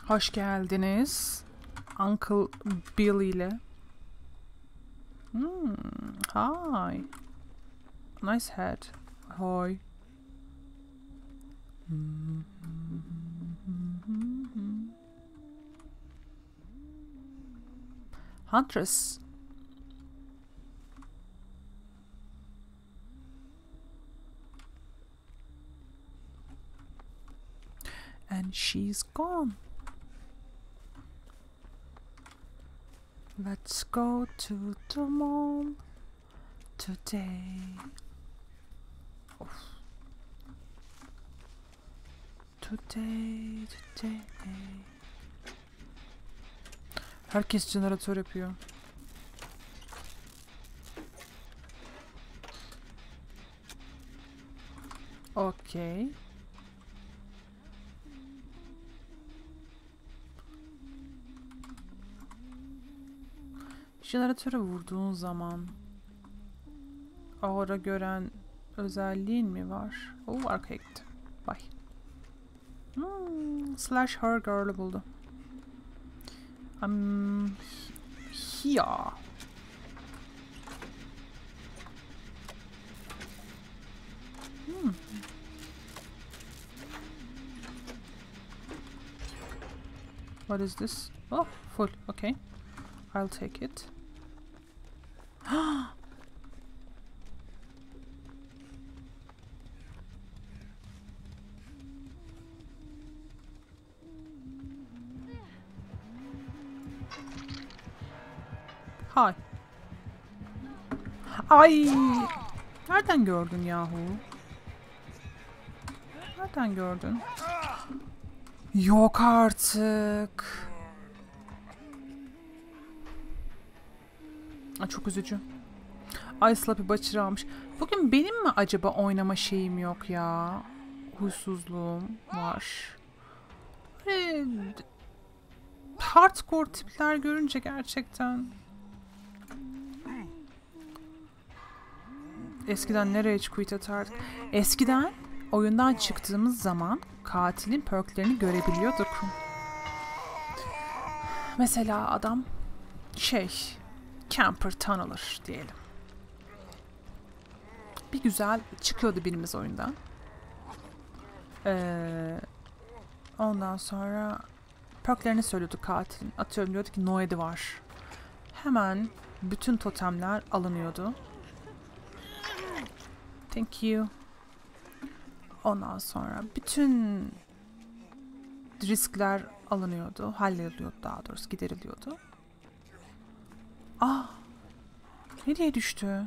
Hoş geldiniz. Uncle Bill ile. Hi. Nice hat. Hi. Huntress. And she's gone. Let's go to the mall today. Of. Today. Herkes jeneratör yapıyor. Okay. Jeneratöre vurduğun zaman aura gören özelliğin mi var? Arkaya gitti. Bye. Slash her girl'ı buldu. Here. What is this? Oh, full. Okay. I'll take it. Hi. Ay! Nereden gördün yahu? Nereden gördün? Yok artık. Çok üzücü. Ay Slappy Butcher almış. Bugün benim mi acaba oynama şeyim yok ya? Huysuzluğum var. Hardcore tipler görünce gerçekten. Eskiden nereye hiç quit atardık? Eskiden oyundan çıktığımız zaman katilin perklerini görebiliyorduk. Mesela adam Camper Tunneler diyelim. Bir güzel çıkıyordu birimiz oyundan. Ondan sonra perklerini söylüyordu katilin. Atıyorum diyordu ki Noed'i var. Hemen bütün totemler alınıyordu. Thank you. Ondan sonra bütün riskler alınıyordu. Hallediliyordu daha doğrusu. Gideriliyordu. Nereye düştü?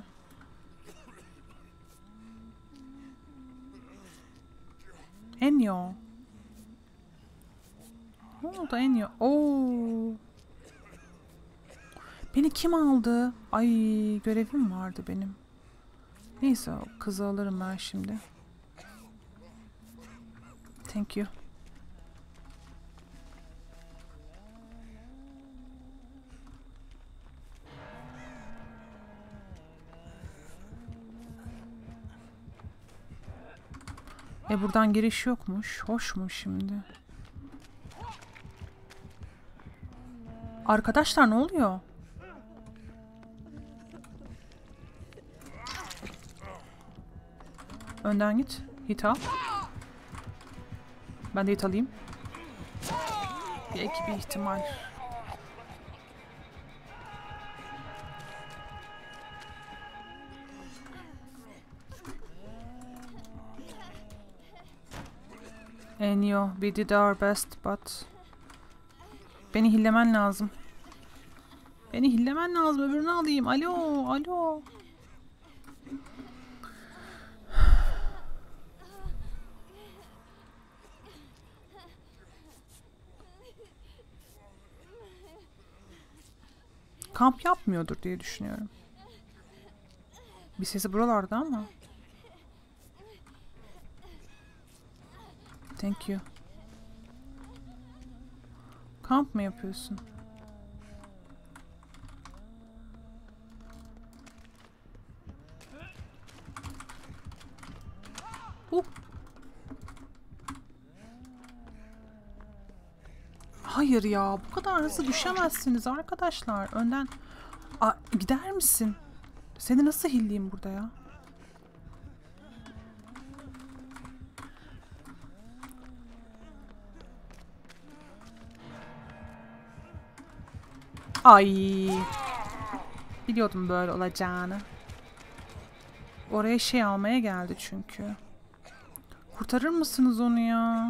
Enyo. Ne oldu Enyo? Beni kim aldı? Ay görevim vardı benim. Neyse o kızı alırım ben şimdi. Thank you. Buradan giriş yokmuş. Hoş mu şimdi? Arkadaşlar ne oluyor? Önden git. Hit al. Ben de hit alayım. Belki bir ihtimal. Enyo, we did our best but... Beni hillemen lazım. Beni hillemen lazım. Öbürünü alayım. Alo. Kamp yapmıyordur diye düşünüyorum. Bir sesi buralarda ama. Thank you. Kamp mı yapıyorsun? Hayır ya, bu kadar hızlı düşemezsiniz arkadaşlar. Önden gider misin? Seni nasıl hilleyim burada ya? Ay. Biliyordum böyle olacağını. Oraya şey almaya geldi çünkü. Kurtarır mısınız onu ya?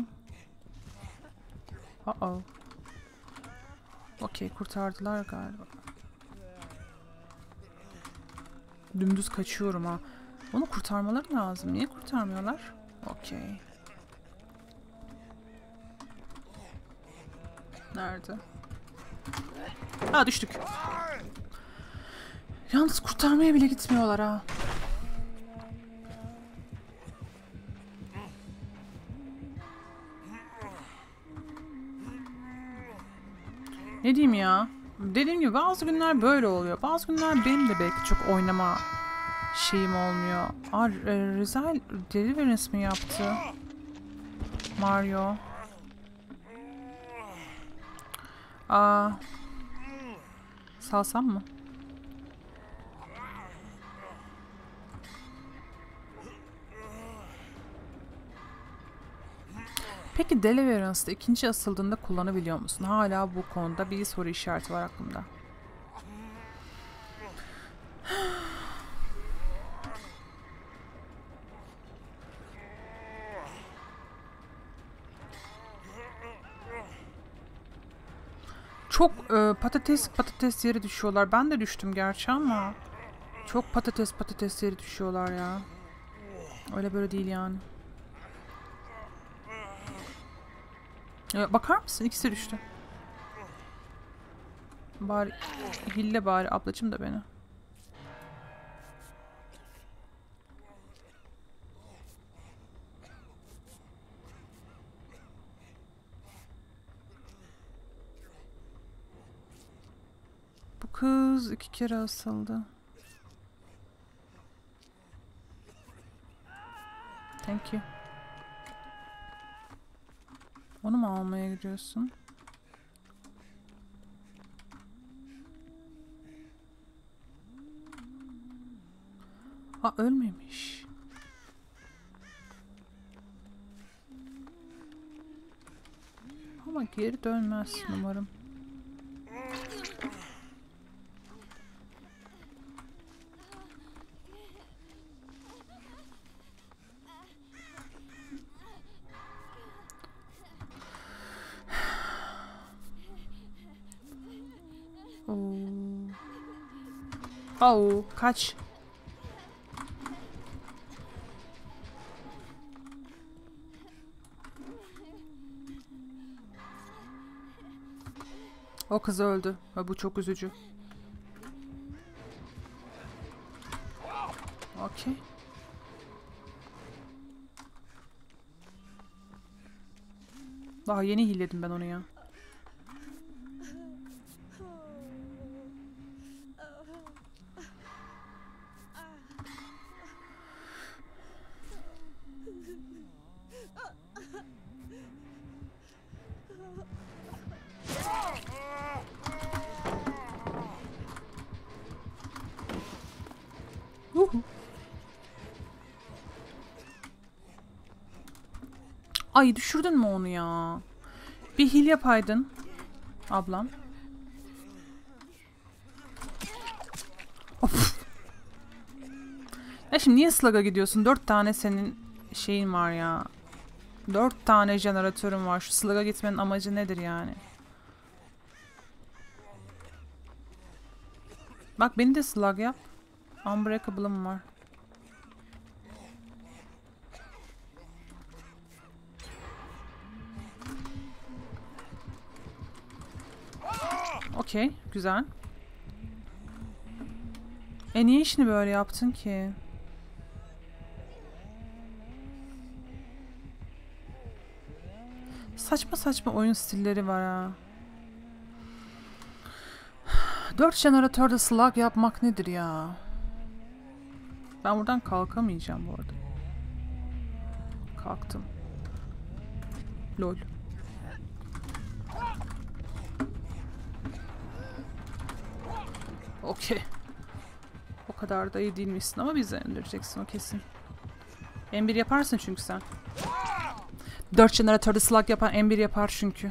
Uh-oh. Okey, kurtardılar galiba. Dümdüz kaçıyorum ha. Onu kurtarmaları lazım. Niye kurtarmıyorlar? Okey. Nerede? Ha, düştük. Yalnız kurtarmaya bile gitmiyorlar ha. Ne diyeyim ya? Dediğim gibi bazı günler böyle oluyor. Bazı günler benim de belki çok oynama şeyim olmuyor. Resal Deliverance mi yaptı? Mario. Salsam mı? Peki Deliverance'da ikinci asıldığında kullanabiliyor musun? Hala bu konuda bir soru işareti var aklımda. Çok patates yere düşüyorlar. Ben de düştüm gerçi ama çok patates yere düşüyorlar ya. Öyle böyle değil yani. Bakar mısın? İkisi düştü. Bari hille bari ablacım da beni. Bu kız 2 kere asıldı. Thank you. Onu mu almaya gidiyorsun? Ölmemiş. Ama geri dönmez umarım. Kaç. O kız öldü ve bu çok üzücü. Okey. Daha yeni hilledim ben onu ya. Ay düşürdün mü onu ya? Bir hile yapaydın. Ablam. Of. Ya şimdi niye slug'a gidiyorsun? 4 tane senin şeyin var ya. 4 tane jeneratörün var. Şu slug'a gitmenin amacı nedir yani? Bak beni de slug yap. Unbreakable'ım var. Okey, güzel. Niye işini böyle yaptın ki? Saçma saçma oyun stilleri var ha. 4 jeneratörde slug yapmak nedir ya? Ben buradan kalkamayacağım bu arada. Kalktım. Lol. Okey. O kadar da iyi değilmişsin ama bizi öldüreceksin o kesin. M1 yaparsın çünkü sen. 4 jeneratörde slug yapan M1 yapar çünkü.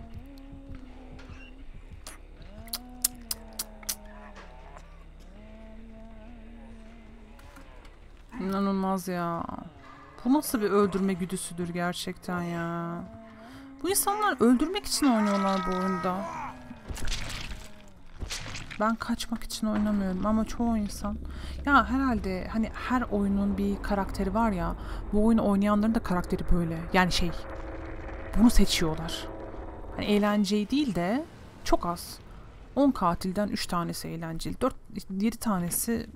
İnanılmaz ya. Bu nasıl bir öldürme güdüsüdür gerçekten ya. Bu insanlar öldürmek için oynuyorlar bu oyunda. Ben kaçmak için oynamıyorum ama çoğu insan... Ya herhalde hani her oyunun bir karakteri var ya. Bu oyunu oynayanların da karakteri böyle. Yani bunu seçiyorlar. Hani eğlenceyi değil de çok az. 10 katilden 3 tanesi eğlenceli. 7 tanesi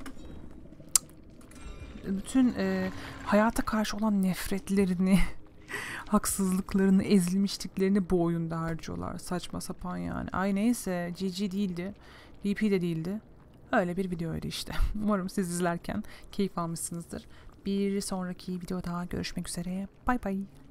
bütün hayata karşı olan nefretlerini, haksızlıklarını, ezilmişliklerini bu oyunda harcıyorlar. Saçma sapan yani. Ay neyse, GG değildi. VP de değildi. Öyle bir videoydu işte. Umarım siz izlerken keyif almışsınızdır. Bir sonraki videoda görüşmek üzere. Bay bay.